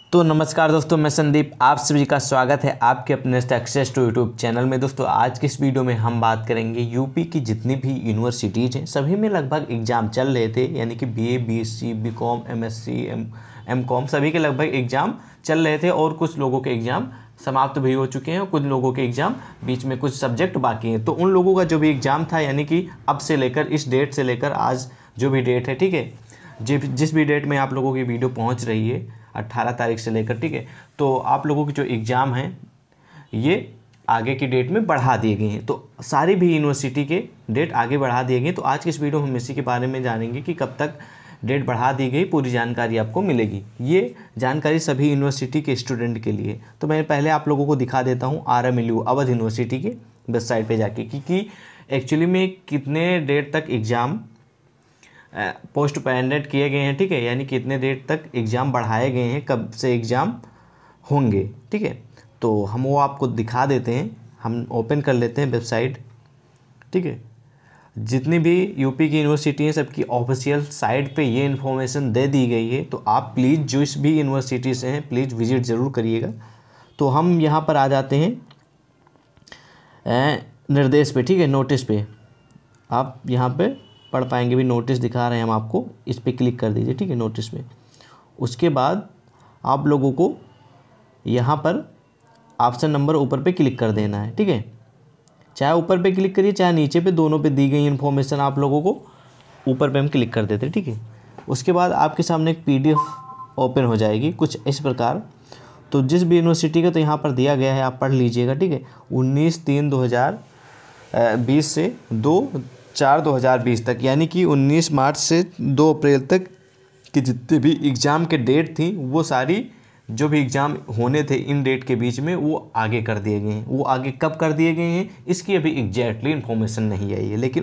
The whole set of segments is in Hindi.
तो नमस्कार दोस्तों, मैं संदीप, आप सभी का स्वागत है आपके अपने सक्सेस टू यूट्यूब चैनल में। दोस्तों आज की इस वीडियो में हम बात करेंगे यूपी की जितनी भी यूनिवर्सिटीज़ हैं सभी में लगभग एग्ज़ाम चल रहे थे, यानी कि BA, BSc, BCom, MSc, MCom सभी के लगभग एग्ज़ाम चल रहे थे और कुछ लोगों के एग्ज़ाम समाप्त भी हो चुके हैं और कुछ लोगों के एग्ज़ाम बीच में कुछ सब्जेक्ट बाकी हैं। तो उन लोगों का जो भी एग्ज़ाम था, यानी कि अब से लेकर इस डेट से लेकर आज जो भी डेट है, ठीक है, जिस भी डेट में आप लोगों की वीडियो पहुंच रही है 18 तारीख से लेकर, ठीक है, तो आप लोगों के जो एग्ज़ाम हैं ये आगे की डेट में बढ़ा दिए गए हैं। तो सारी भी यूनिवर्सिटी के डेट आगे बढ़ा दिए गए। तो आज की इस वीडियो में हम इसी के बारे में जानेंगे कि कब तक डेट बढ़ा दी गई, पूरी जानकारी आपको मिलेगी। ये जानकारी सभी यूनिवर्सिटी के स्टूडेंट के लिए। तो मैं पहले आप लोगों को दिखा देता हूँ RMLU अवध यूनिवर्सिटी के वेबसाइट पर जाके कि एक्चुअली में कितने डेट तक एग्ज़ाम पोस्टपोन्ड किए गए हैं, ठीक है, यानी कितने डेट तक एग्ज़ाम बढ़ाए गए हैं, कब से एग्ज़ाम होंगे, ठीक है। तो हम वो आपको दिखा देते हैं। हम ओपन कर लेते हैं वेबसाइट, ठीक है। जितनी भी यूपी की यूनिवर्सिटी हैं सबकी ऑफिशियल साइट पे ये इन्फॉर्मेशन दे दी गई है। तो आप प्लीज़ जिस भी यूनिवर्सिटी से हैं प्लीज़ विज़िट ज़रूर करिएगा। तो हम यहाँ पर आ जाते हैं निर्देश पे, ठीक है, नोटिस पे। आप यहाँ पे पढ़ पाएंगे भी, नोटिस दिखा रहे हैं हम आपको, इस पर क्लिक कर दीजिए, ठीक है, नोटिस में। उसके बाद आप लोगों को यहाँ पर ऑप्शन नंबर ऊपर पे क्लिक कर देना है, ठीक है। चाहे ऊपर पे क्लिक करिए चाहे नीचे पे, दोनों पे दी गई इन्फॉर्मेशन आप लोगों को ऊपर पे हम क्लिक कर देते हैं, ठीक है। उसके बाद आपके सामने एक PDF ओपन हो जाएगी कुछ इस प्रकार। तो जिस भी यूनिवर्सिटी का तो यहाँ पर दिया गया है, आप पढ़ लीजिएगा, ठीक है। 19/3/2020 से 2/4/2020 तक, यानी कि 19 मार्च से 2 अप्रैल तक की जितने भी एग्ज़ाम के डेट थी वो सारी जो भी एग्ज़ाम होने थे इन डेट के बीच में वो आगे कर दिए गए हैं। वो आगे कब कर दिए गए हैं इसकी अभी एग्जैक्टली इन्फॉर्मेशन नहीं आई है, लेकिन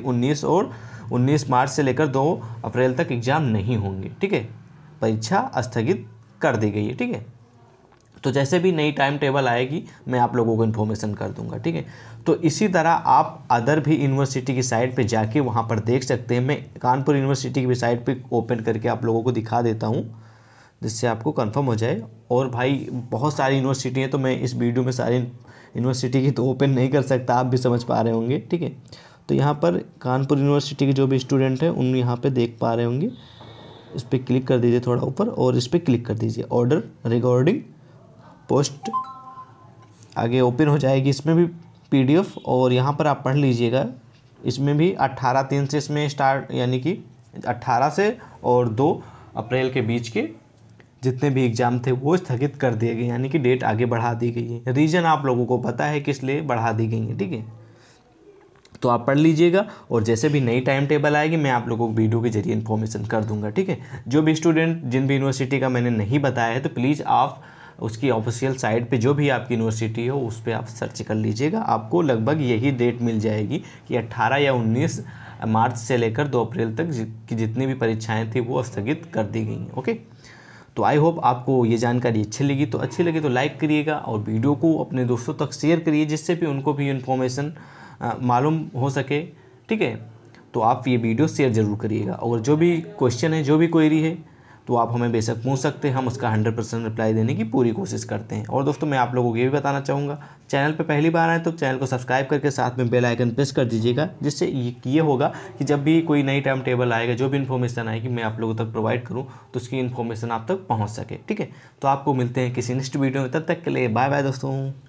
19 मार्च से लेकर 2 अप्रैल तक एग्ज़ाम नहीं होंगे, ठीक है। परीक्षा स्थगित कर दी गई है, ठीक है। तो जैसे भी नई टाइम टेबल आएगी मैं आप लोगों को इन्फॉर्मेशन कर दूंगा, ठीक है। तो इसी तरह आप अदर भी यूनिवर्सिटी की साइट पे जाके वहाँ पर देख सकते हैं। मैं कानपुर यूनिवर्सिटी की साइट पे ओपन करके आप लोगों को दिखा देता हूँ जिससे आपको कंफर्म हो जाए। और भाई बहुत सारी यूनिवर्सिटी हैं तो मैं इस वीडियो में सारी यूनिवर्सिटी की तो ओपन नहीं कर सकता, आप भी समझ पा रहे होंगे, ठीक है। तो यहाँ पर कानपुर यूनिवर्सिटी के जो भी स्टूडेंट हैं उन यहाँ पर देख पा रहे होंगे। इस पर क्लिक कर दीजिए थोड़ा ऊपर और इस पर क्लिक कर दीजिए, ऑर्डर रिगार्डिंग पोस्ट आगे ओपन हो जाएगी। इसमें भी PDF और यहाँ पर आप पढ़ लीजिएगा। इसमें भी 18/3 से इसमें स्टार्ट, यानी कि 18 से और 2 अप्रैल के बीच के जितने भी एग्ज़ाम थे वो स्थगित कर दिए गए, यानी कि डेट आगे बढ़ा दी गई है। रीज़न आप लोगों को पता है किस लिए बढ़ा दी गई है, ठीक है। तो आप पढ़ लीजिएगा और जैसे भी नई टाइम टेबल आएगी मैं आप लोगों को वीडियो के जरिए इन्फॉर्मेशन कर दूंगा, ठीक है। जो भी स्टूडेंट जिन भी यूनिवर्सिटी का मैंने नहीं बताया है तो प्लीज़ आप उसकी ऑफिशियल साइट पे जो भी आपकी यूनिवर्सिटी हो उस पर आप सर्च कर लीजिएगा। आपको लगभग यही डेट मिल जाएगी कि 18 या 19 मार्च से लेकर 2 अप्रैल तक की जितनी भी परीक्षाएं थी वो स्थगित कर दी गई हैं, ओके। तो आई होप आपको ये जानकारी अच्छी लगी तो लाइक करिएगा और वीडियो को अपने दोस्तों तक शेयर करिए जिससे भी उनको भी इन्फॉर्मेशन मालूम हो सके, ठीक है। तो आप ये वीडियो शेयर ज़रूर करिएगा और जो भी क्वेश्चन है, जो भी क्वेरी है तो आप हमें बेशक पूछ सकते हैं, हम उसका 100% रिप्लाई देने की पूरी कोशिश करते हैं। और दोस्तों मैं आप लोगों को ये भी बताना चाहूँगा, चैनल पे पहली बार आए तो चैनल को सब्सक्राइब करके साथ में बेल आइकन प्रेस कर दीजिएगा, जिससे ये होगा कि जब भी कोई नई टाइम टेबल आएगा, जो भी इन्फॉर्मेशन आएगी मैं आप लोगों तक प्रोवाइड करूँ तो उसकी इन्फॉर्मेशन आप तक पहुँच सके, ठीक है। तो आपको मिलते हैं किसी नेक्स्ट वीडियो में, तब तक के लिए बाय बाय दोस्तों।